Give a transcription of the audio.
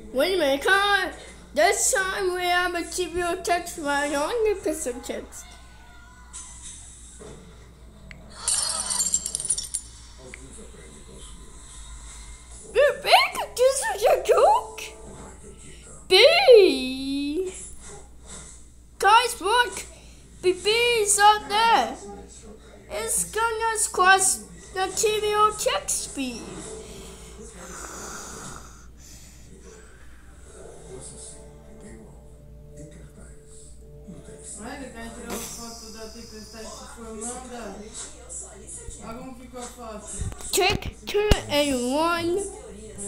Wait a minute, come on. This time we have a TVO text right on the pistol text. Rebecca, this is a joke? B! Guys, look! BB is up there. It's gonna cross the TVO text speed. Olha, quer tirar uma foto da tia que está se formando? Olha como ficou a foto. Check 2 and 1.